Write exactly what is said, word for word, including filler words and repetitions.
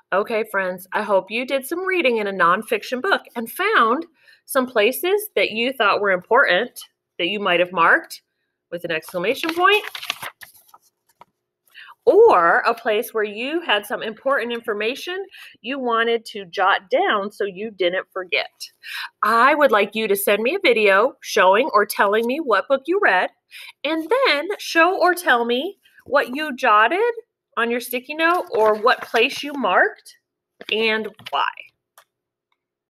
Okay, friends, I hope you did some reading in a nonfiction book and found some places that you thought were important that you might have marked with an exclamation point, or a place where you had some important information you wanted to jot down so you didn't forget. I would like you to send me a video showing or telling me what book you read, and then show or tell me what you jotted on your sticky note or what place you marked and why.